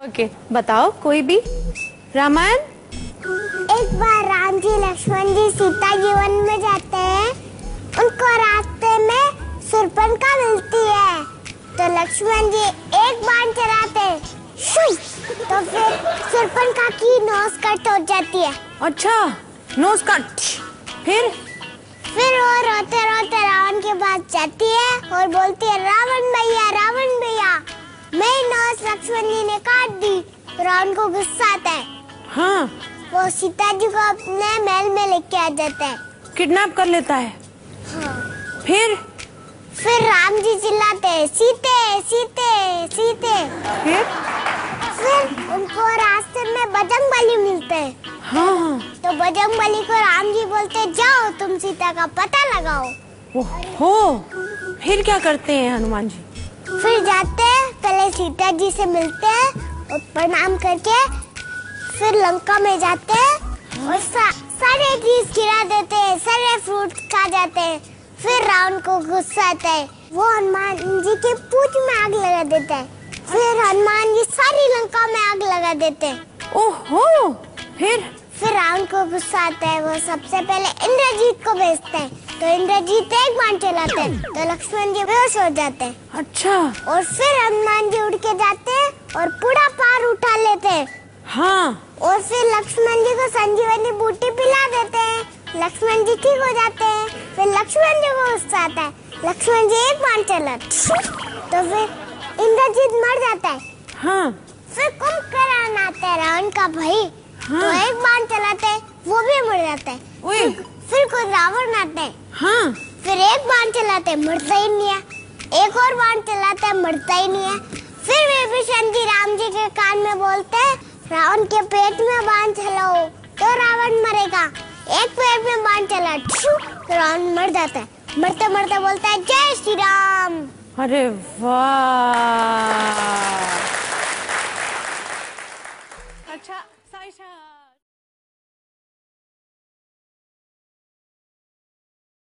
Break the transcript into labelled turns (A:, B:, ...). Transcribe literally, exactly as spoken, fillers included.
A: Okay, बताओ कोई भी रामायण।
B: एक बार राम जी लक्ष्मण जी सीता जी वन में जाते हैं। उनको रास्ते में शूर्पणखा मिलती है तो लक्ष्मण जी एक बाण चलाते तो फिर शूर्पणखा की नोज कट हो जाती है।
A: अच्छा, नोज कट। फिर
B: फिर वो रोते रोते रावण के पास जाती है और बोलती है, रावण भैया रावण भैया मेरी नोज लक्ष्मण जी ने काट दी। रावण को गुस्सा आता है।
A: हाँ,
B: वो सीता जी को अपने महल में लेके आ जाता है,
A: किडनैप कर लेता है।
B: हाँ।
A: फिर
B: फिर राम जी चिल्लाते हैं, सीते सीते सीते।
A: फिर
B: फिर उनको रास्ते में बजरंगबली मिलते हैं।
A: हाँ,
B: तो बजरंगबली को राम जी बोलते, जाओ तुम सीता का पता लगाओ।
A: ओहो, फिर क्या करते हैं हनुमान जी?
B: फिर जाते हैं, पहले सीता जी से मिलते हैं और प्रणाम करके फिर लंका में जाते हैं और सा, सारे चीज गिरा देते हैं, सारे फ्रूट खा जाते हैं। फिर रावण को गुस्सा आता है, वो हनुमान जी के पूंछ में आग लगा देता है। फिर हनुमान जी सारी लंका में आग लगा देते हैं।
A: ओहो, फिर
B: फिर रावण को गुस्सा आता है, वो सबसे पहले इंद्रजीत को भेजते हैं तो इंद्रजीत एक बाण चलाते हैं तो लक्ष्मण जी बेहोश हो जाते हैं।
A: अच्छा,
B: और फिर हनुमान जी उड़ के जाते हैं और पूरा पार उठा लेते हैं।
A: हाँ,
B: और फिर लक्ष्मण जी को संजीवनी बूटी पिला देते हैं। लक्ष्मण जी ठीक हो जाते हैं। फिर लक्ष्मण जी को गुस्सा आता है, लक्ष्मण जी एक बाण चलाते तो फिर इंद्रजीत मर जाता है।
A: हाँ,
B: फिर कुंभकर्ण आता है रावण का भाई,
A: हाँ।
B: तो एक बाण चलाते हैं, वो भी मर जाता है।
A: ओए,
B: फिर कोई रावण आता है,
A: हाँ,
B: फिर एक बाण चलाते हैं, मरता ही नहीं है। एक और बाण चलाते हैं, मरता ही नहीं है। फिर विभीषण जी राम जी के कान में बोलते हैं, रावण के पेट में बाण चलाओ तो रावण मरेगा। एक पेट में बाण चला तो रावण मर जाता है। मरते मरते बोलता है, जय श्री राम।
A: अरे वाह। अच्छा, साइशा।